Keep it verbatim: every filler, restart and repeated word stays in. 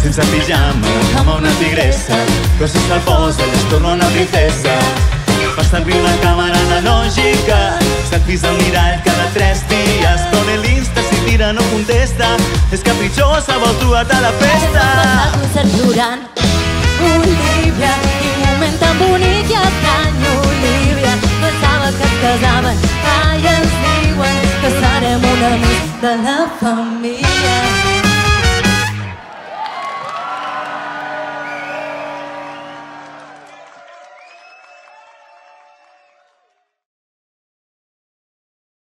sense pijama, amb una tigressa, però si se'l posa i es torna una princesa. Fa servir una càmera analògica, se't pisa el mirall cada tres dies, però en l'Insta si tira no contesta, és capritxosa, vol trobar-te a la festa. Has passat un cert plorant, Olivia, quin moment tan bonic i estrany, Olivia. Pensava que es casaven, ai, ens diuen que serem un amic de la família.